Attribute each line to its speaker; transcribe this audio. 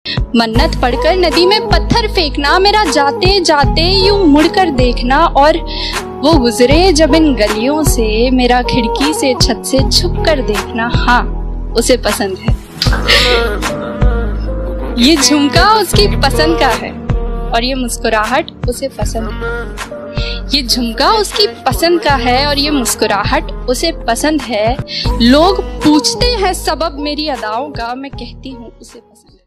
Speaker 1: मन्नत पढ़कर नदी में पत्थर फेंकना, मेरा जाते जाते यूं मुड़कर देखना, और वो गुजरे जब इन गलियों से, मेरा खिड़की से छत से छुप कर देखना, हाँ उसे पसंद है। ये झुमका उसकी पसंद का है और ये मुस्कुराहट उसे पसंद है। ये झुमका उसकी पसंद का है और ये मुस्कुराहट उसे पसंद है। लोग पूछते हैं सबब मेरी अदाओं का, मैं कहती हूँ उसे पसंद है।